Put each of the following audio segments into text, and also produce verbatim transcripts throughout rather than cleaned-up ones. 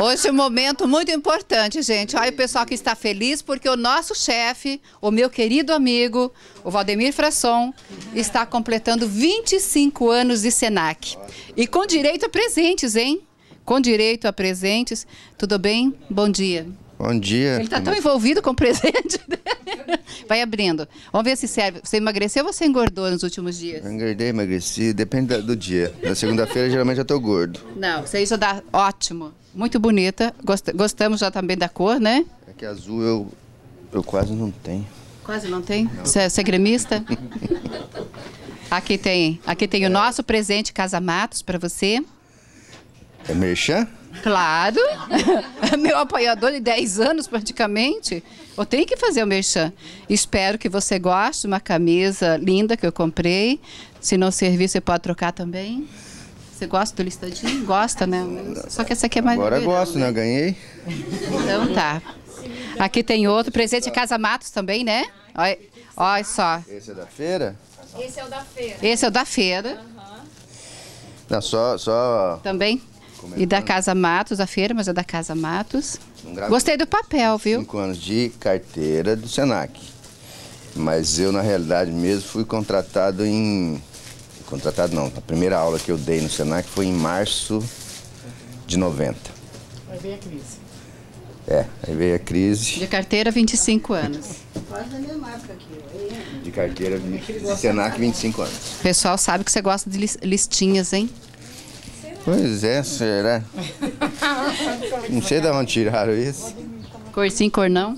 Hoje é um momento muito importante, gente. Olha o pessoal que está feliz porque o nosso chefe, o meu querido amigo, o Valdemir Frasson, está completando vinte e cinco anos de Senac. E com direito a presentes, hein? Com direito a presentes. Tudo bem? Bom dia. Bom dia. Ele está tão envolvido com o presente dele. Vai abrindo. Vamos ver se serve. Você emagreceu ou você engordou nos últimos dias? Eu engordei, emagreci, depende do dia. Na segunda-feira, geralmente, eu tô gordo. Não, você já dá ótimo. Muito bonita. Gost... Gostamos já também da cor, né? É que azul eu, eu quase não tenho. Quase não tem? Você é, você é gremista? Aqui tem, aqui tem o nosso presente Casa-Matos para você. É merchan? Claro, meu apoiador de dez anos praticamente, eu tenho que fazer o merchan. Espero que você goste, uma camisa linda que eu comprei, se não servir você pode trocar também. Você gosta do listadinho? Gosta, né? Só que essa aqui é mais... Agora verão, gosto, né? Ganhei. Então tá. Aqui tem outro, presente Casa-Matos também, né? Olha, olha só. Esse é da feira? Esse é o da feira. Esse é o da feira. Não, só... só... Também. E da Casa-Matos, a feira, mas é da Casa-Matos. Um Gostei do papel, viu? Cinco anos de carteira do Senac. Mas eu, na realidade, mesmo fui contratado em... Contratado não, a primeira aula que eu dei no Senac foi em março de noventa. Aí veio a crise. É, aí veio a crise. De carteira, vinte e cinco anos. Quase a mesma época aqui. De carteira, de Senac, vinte e cinco anos. O pessoal sabe que você gosta de listinhas, hein? Pois é, será? Não sei de onde tiraram isso. Cor sim, cor não.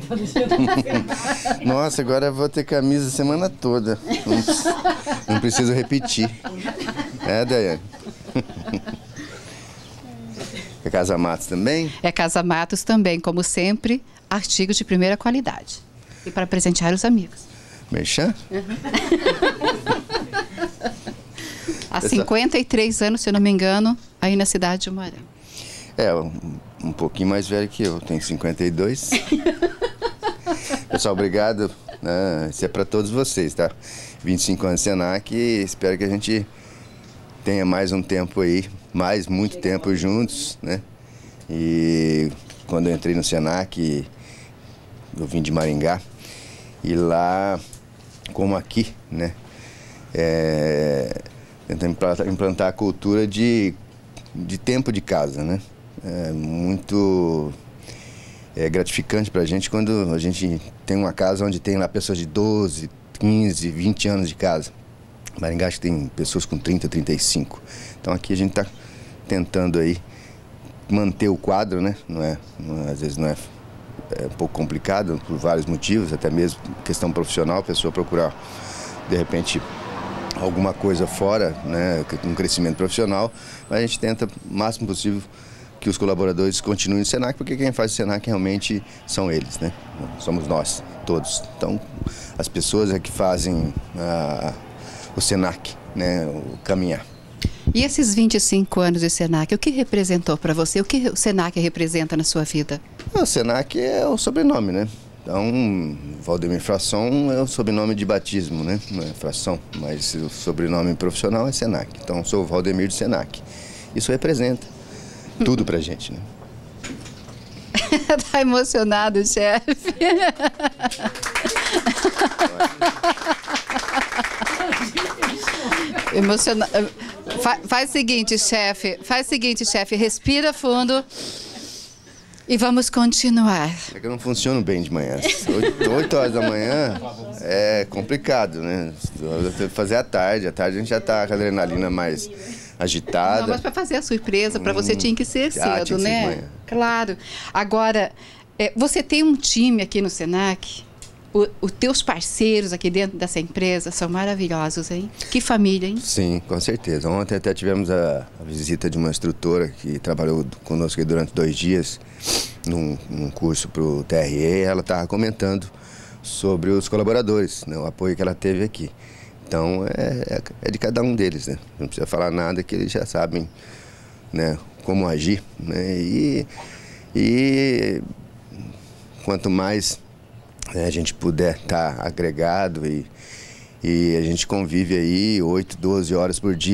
Nossa, agora eu vou ter camisa a semana toda. Não, não preciso repetir. É, Daiane? É Casa-Matos também? É Casa-Matos também, como sempre, artigos de primeira qualidade. E para presentear os amigos. Merchan? Há cinquenta e três anos, se eu não me engano, aí na cidade de Umarã. É, um, um pouquinho mais velho que eu, tenho cinquenta e dois. Pessoal, obrigado. Né? Isso é para todos vocês, tá? vinte e cinco anos de Senac e espero que a gente tenha mais um tempo aí, mais muito tempo juntos, né? E quando eu entrei no Senac, eu vim de Maringá, e lá, como aqui, né? É... Tentar implantar a cultura de, de tempo de casa, né? É muito é, gratificante para a gente quando a gente tem uma casa onde tem lá pessoas de doze, quinze, vinte anos de casa. Maringá acho que tem pessoas com trinta, trinta e cinco. Então aqui a gente está tentando aí manter o quadro, né? Não é, não é, às vezes não é, é um pouco complicado por vários motivos, até mesmo questão profissional, a pessoa procurar de repente alguma coisa fora, né, um crescimento profissional, mas a gente tenta o máximo possível que os colaboradores continuem no Senac, porque quem faz o Senac realmente são eles, né? Somos nós, todos. Então, as pessoas é que fazem ah, o Senac, né, o caminhar. E esses vinte e cinco anos de Senac, o que representou para você? O que o Senac representa na sua vida? O Senac é o sobrenome, né? Então, Valdemir Frasson é o sobrenome de batismo, né? Não é Frasson, mas o sobrenome profissional é Senac. Então, eu sou o Valdemir de Senac. Isso representa tudo pra gente, né? Tá emocionado, chefe. Emociona... Fa faz o seguinte, chefe. Faz o seguinte, chefe. Respira fundo. E vamos continuar. É que eu não funciono bem de manhã. oito horas da manhã é complicado, né? Eu tenho que fazer à tarde. À tarde a gente já tá com a adrenalina mais agitada. Não, mas para fazer a surpresa, para você tinha que ser cedo, ah, tinha que ser né? de manhã. Claro. Agora, é, você tem um time aqui no Senac. O, os teus parceiros aqui dentro dessa empresa são maravilhosos, hein? Que família, hein? Sim, com certeza. Ontem até tivemos a, a visita de uma instrutora que trabalhou conosco aqui durante dois dias num, num curso para o T R E. Ela estava comentando sobre os colaboradores, né, o apoio que ela teve aqui. Então, é, é de cada um deles, né? Não precisa falar nada que eles já sabem, né, como agir, né? E, e quanto mais a gente puder estar agregado e, e a gente convive aí oito, doze horas por dia.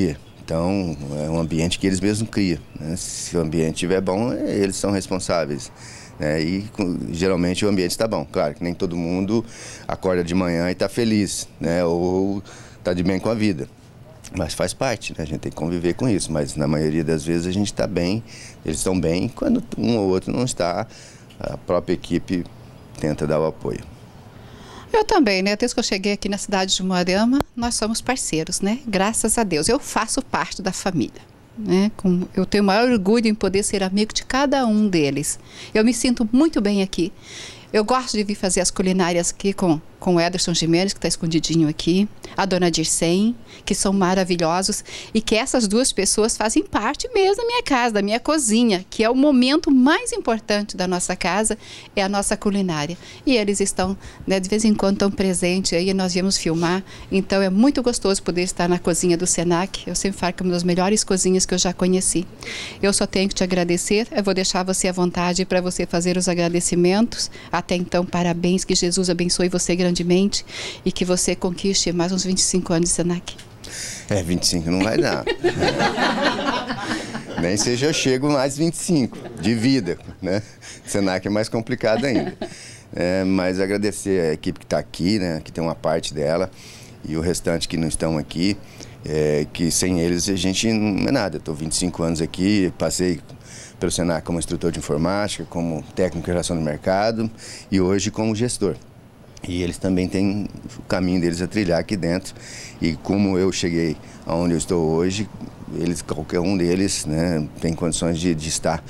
Então, é um ambiente que eles mesmos criam, né? Se o ambiente estiver bom, eles são responsáveis, né? E geralmente o ambiente está bom. Claro que nem todo mundo acorda de manhã e está feliz, né? Ou está de bem com a vida. Mas faz parte, né? A gente tem que conviver com isso. Mas na maioria das vezes a gente está bem, eles estão bem. Quando um ou outro não está, a própria equipe tenta dar o apoio. Eu também, né? Desde que eu cheguei aqui na cidade de Moarama, nós somos parceiros, né? Graças a Deus. Eu faço parte da família, né? Com, eu tenho o maior orgulho em poder ser amigo de cada um deles. Eu me sinto muito bem aqui. Eu gosto de vir fazer as culinárias aqui com, com o Ederson Jimenez, que está escondidinho aqui, a dona Dircem, que são maravilhosos, e que essas duas pessoas fazem parte mesmo da minha casa, da minha cozinha, que é o momento mais importante da nossa casa, é a nossa culinária. E eles estão, né, de vez em quando, tão presentes, aí nós viemos filmar, então é muito gostoso poder estar na cozinha do Senac. Eu sempre falo que é uma das melhores cozinhas que eu já conheci. Eu só tenho que te agradecer, eu vou deixar você à vontade para você fazer os agradecimentos. Até então, parabéns, que Jesus abençoe você grandemente e que você conquiste mais uns vinte e cinco anos de Senac. É, vinte e cinco não vai dar. Nem seja eu chego mais vinte e cinco de vida, né? Senac é mais complicado ainda. É, mas agradecer a equipe que está aqui, né? Que tem uma parte dela, e o restante que não estão aqui, é, que sem eles a gente não é nada. Estou vinte e cinco anos aqui, passei pelo Senac como instrutor de informática, como técnico de relação do mercado e hoje como gestor. E eles também têm o caminho deles a trilhar aqui dentro. E como eu cheguei aonde eu estou hoje, eles, qualquer um deles, né, tem condições de, de estar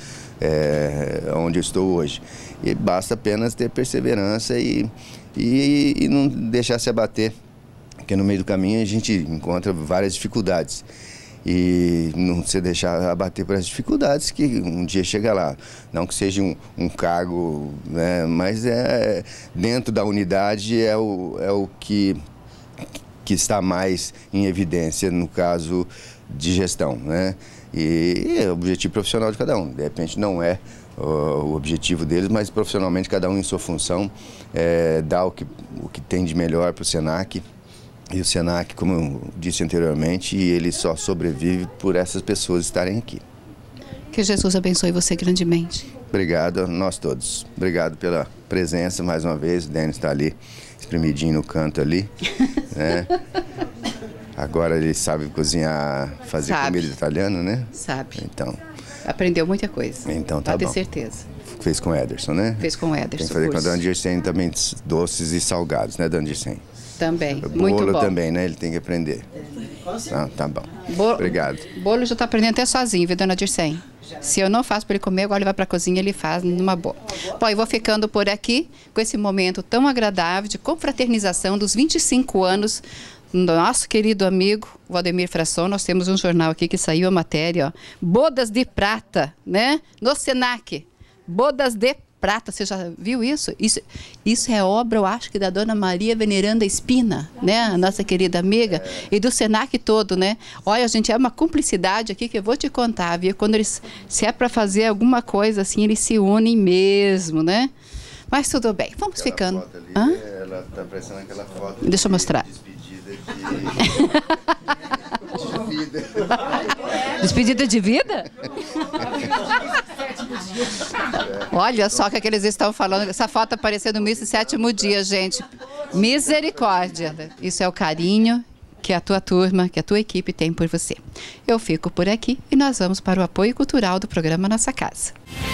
é, onde eu estou hoje. E basta apenas ter perseverança e, e, e não deixar se abater, porque no meio do caminho a gente encontra várias dificuldades. E não se deixar abater por as dificuldades que um dia chega lá. Não que seja um, um cargo, né, mas é, dentro da unidade é o, é o que, que está mais em evidência no caso de gestão, né? E é o objetivo profissional de cada um. De repente não é uh, o objetivo deles, mas profissionalmente cada um em sua função é, dá o que, o que tem de melhor para o Senac. E o Senac, como eu disse anteriormente, ele só sobrevive por essas pessoas estarem aqui. Que Jesus abençoe você grandemente. Obrigado a nós todos. Obrigado pela presença mais uma vez. O Denis está ali, espremidinho no canto ali. Né? Agora ele sabe cozinhar, fazer sabe. comida italiana, né? Sabe. Então. Aprendeu muita coisa. Então tá Pode bom. ter certeza. Fez com o Ederson, né? Fez com o Ederson. Tem que fazer curso. Com a dona Dircem também doces e salgados, né, dona Dircem? Também, o muito bom. Bolo também, né? Ele tem que aprender. Ah, tá bom. Bolo, Obrigado. Bolo já tá aprendendo até sozinho, viu, dona Dircem? Se eu não faço para ele comer, agora ele vai para a cozinha e ele faz numa boa. Bom, eu vou ficando por aqui com esse momento tão agradável de confraternização dos vinte e cinco anos do nosso querido amigo Valdemir Frasson. Nós temos um jornal aqui que saiu a matéria, ó, Bodas de Prata, né? No Senac. Bodas de Prata, você já viu isso? Isso, isso é obra, eu acho que da dona Maria Veneranda Espina, né? A nossa querida amiga, e do Senac todo, né? Olha, gente, é uma cumplicidade aqui que eu vou te contar, viu? Quando eles, se é para fazer alguma coisa assim, eles se unem mesmo, né? Mas tudo bem, vamos aquela ficando. Foto ali, ela tá parecendo aquela foto. Deixa eu mostrar. De despedida de... de vida. Despedida de vida? Olha só o que, é que eles estão falando. Essa foto apareceu no Miss Sétimo Dia, gente. Misericórdia. Isso é o carinho que a tua turma, que a tua equipe tem por você. Eu fico por aqui e nós vamos para o apoio cultural do programa Nossa Casa.